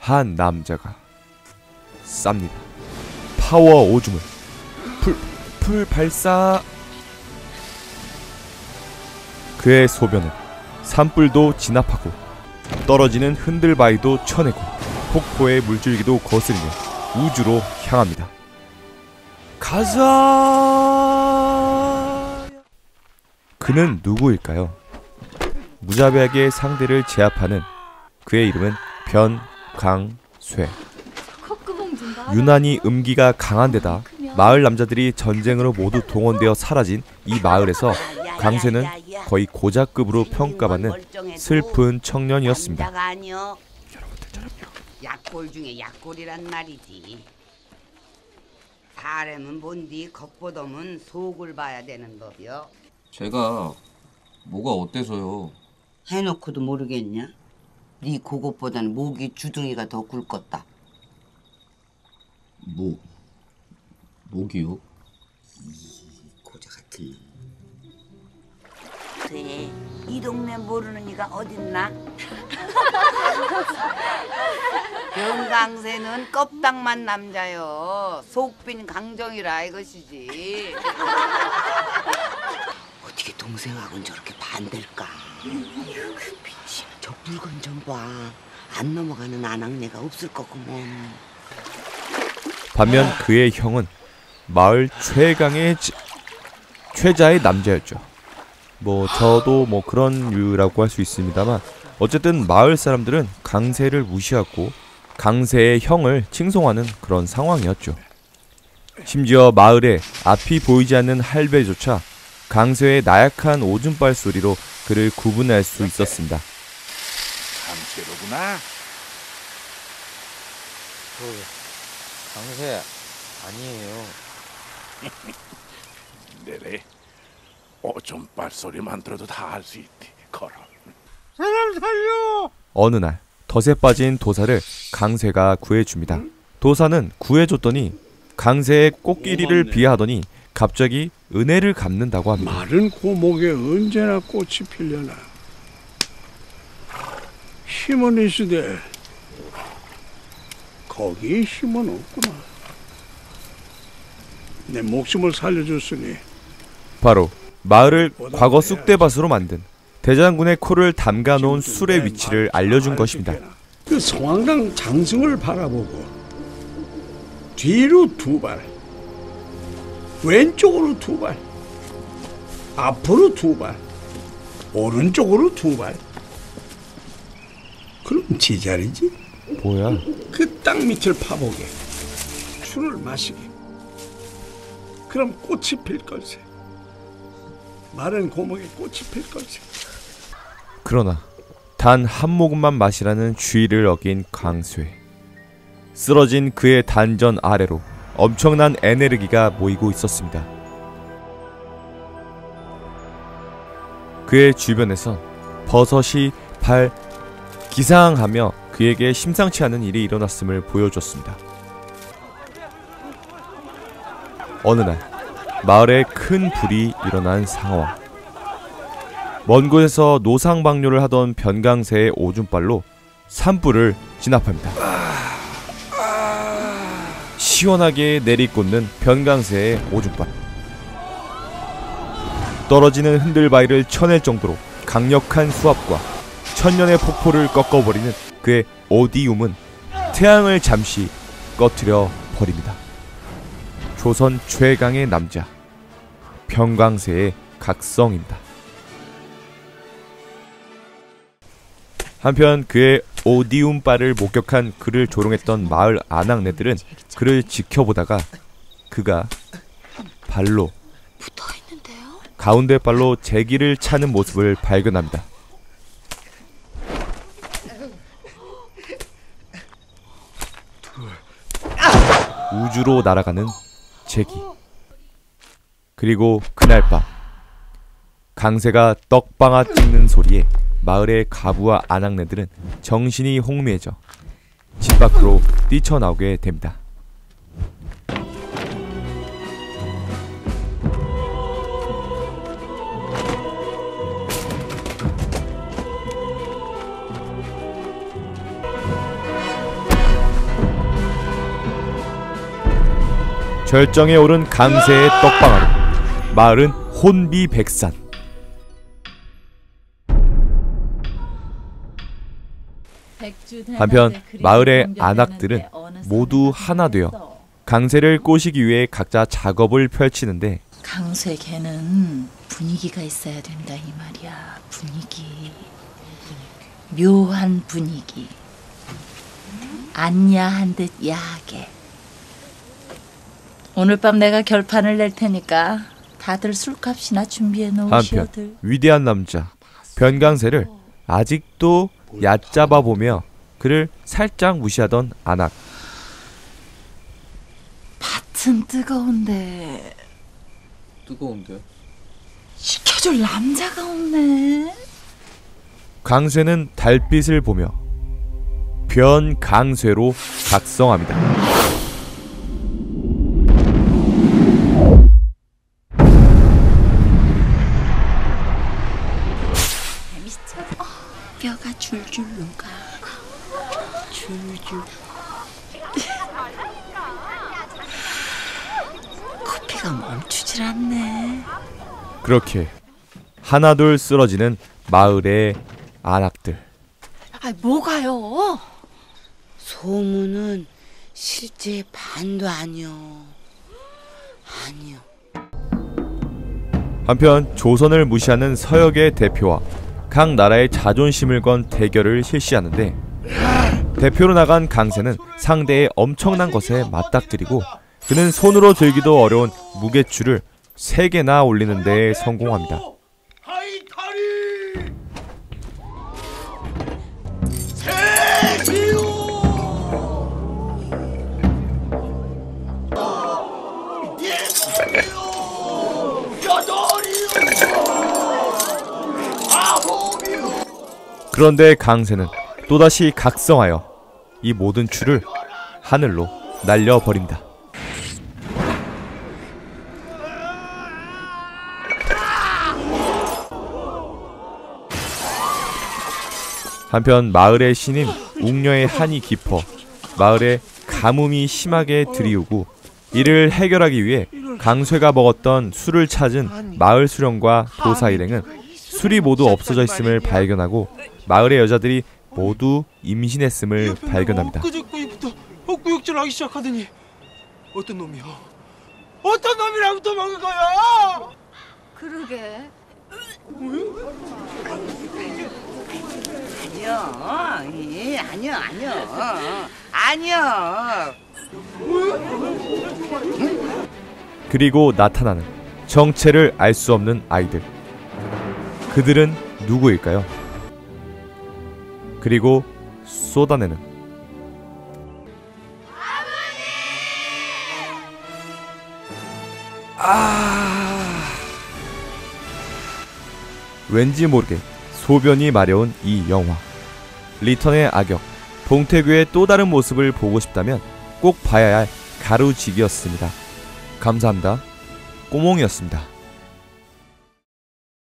한 남자가 쌉니다. 파워 오줌을 풀 발사. 그의 소변은 산불도 진압하고 떨어지는 흔들바위도 쳐내고 폭포의 물줄기도 거스르며 우주로 향합니다. 가자! 그는 누구일까요? 무자비하게 상대를 제압하는 그의 이름은 변강쇠. 유난히 음기가 강한 데다 마을 남자들이 전쟁으로 모두 동원되어 사라진 이 마을에서 강쇠는 거의 고작급으로 평가받는 슬픈 청년이었습니다. 약골 중에 약골이란 말이지. 사람은 뭔디 겉보더면 속을 봐야 되는 법이요. 제가 뭐가 어때서요? 해놓고도 모르겠냐? 네 그것보다는 목이 주둥이가 더 굵겠다. 목이요? 고자 같은 놈. 그래, 이 동네 모르는 이가 어딨나? 변강세는 껍딱만 남자요. 속빈 강정이라 이것이지. 어떻게 동생하고는 저렇게 반댈까? 저 물건 좀 봐. 안 넘어가는 아낙네가 없을 거구먼. 반면 그의 형은 마을 최자의 남자였죠. 저도 그런 류라고 할 수 있습니다만 어쨌든 마을 사람들은 강세를 무시하고 강세의 형을 칭송하는 그런 상황이었죠. 심지어 마을에 앞이 보이지 않는 할배조차 강세의 나약한 오줌발 소리로 그를 구분할 수 있었습니다. 강세로구나. 강세 아니에요. 네네. 오줌발 소리만 들어도 다 알 수 있디. 걸어. 사람 살려! 어느 날 덫에 빠진 도사를 강세가 구해줍니다. 도사는 구해줬더니 강세의 꽃길이를 비하하더니 갑자기 은혜를 갚는다고 합니다. 마른 고목에 언제나 꽃이 필려나. 힘은 있으되 거기에 힘은 없구나. 내 목숨을 살려줬으니 바로 마을을 과거 쑥대밭으로 만든 대장군의 코를 담가놓은 술의 위치를 알려준 것입니다. 그 성황당 장승을 바라보고 뒤로 2발, 왼쪽으로 2발, 앞으로 2발, 오른쪽으로 2발. 그럼 제자리지? 뭐야? 그 땅 밑을 파보게, 술을 마시게. 그럼 꽃이 필 걸세. 마른 고목에 꽃이 필 걸세. 그러나 단 한 모금만 마시라는 주의를 어긴 강쇠. 쓰러진 그의 단전 아래로 엄청난 에네르기가 모이고 있었습니다. 그의 주변에선 버섯이 기상하며 그에게 심상치 않은 일이 일어났음을 보여줬습니다. 어느 날 마을에 큰 불이 일어난 상황. 먼 곳에서 노상방뇨를 하던 변강세의 오줌발로 산불을 진압합니다. 시원하게 내리꽂는 변강세의 오줌발. 떨어지는 흔들바위를 쳐낼 정도로 강력한 수압과 천년의 폭포를 꺾어버리는 그의 오디움은 태양을 잠시 꺼트려 버립니다. 조선 최강의 남자 변강세의 각성입니다. 한편 그의 오디움발을 목격한 그를 조롱했던 마을 아낙네들은 그를 지켜보다가 그가 발로 가운데 발로 제기를 차는 모습을 발견합니다. 우주로 날아가는 제기. 그리고 그날 밤 강세가 떡방아 찍는 소리에 마을의 가부와 아낙네들은 정신이 홍미해져 집 밖으로 뛰쳐나오게 됩니다. 절정에 오른 강세의 떡방아로 마을은 혼비백산. 한편 마을의 안악들은 모두 하나 되어 강세를 꼬시기 위해 각자 작업을 펼치는데, 강세 걔는 분위기가 있어야 된다 이 말이야. 분위기. 묘한 분위기. 안 야한 듯 야하게. 오늘 밤 내가 결판을 낼 테니까 다들 술값이나 준비해 놓으시오들. 한편 위대한 남자 변강세를 아직도 얕잡아 보며 그를 살짝 무시하던 안악. 밭은 뜨거운데 뜨거운데요? 식혀줄 남자가 없네. 강세는 달빛을 보며 변강세로 각성합니다. 뼈가 줄줄 녹아. 줄줄. 코피가 멈추질 않네. 그렇게 하나둘 쓰러지는 마을의 안악들. 아, 뭐가요? 소문은 실제 반도 아니요. 아니요. 한편 조선을 무시하는 서역의 대표와 각 나라의 자존심을 건 대결을 실시하는데, 대표로 나간 강세는 상대의 엄청난 것에 맞닥뜨리고 그는 손으로 들기도 어려운 무게추를 3개나 올리는 데 성공합니다. 그런데 강세는 또다시 각성하여 이 모든 추를 하늘로 날려버립니다. 한편 마을의 신인 웅녀의 한이 깊어 마을에 가뭄이 심하게 들이우고, 이를 해결하기 위해 강쇠가 먹었던 술을 찾은 마을 수령과 도사 일행은 술이 모두 없어져 있음을 발견하고 마을의 여자들이 모두 임신했음을 발견합니다. 엊그제부터 헛구역질 하기 시작하더니 어떤 놈이야? 어떤 놈이랑부터 먹은 거야? 그러게. 아니요. 그리고 나타나는 정체를 알 수 없는 아이들. 그들은 누구일까요? 그리고 쏟아내는 왠지 모르게 소변이 마려운 이 영화. 리턴의 악역 봉태규의 또 다른 모습을 보고 싶다면 꼭 봐야 할 가루지기였습니다. 감사합니다. 꼬몽이었습니다.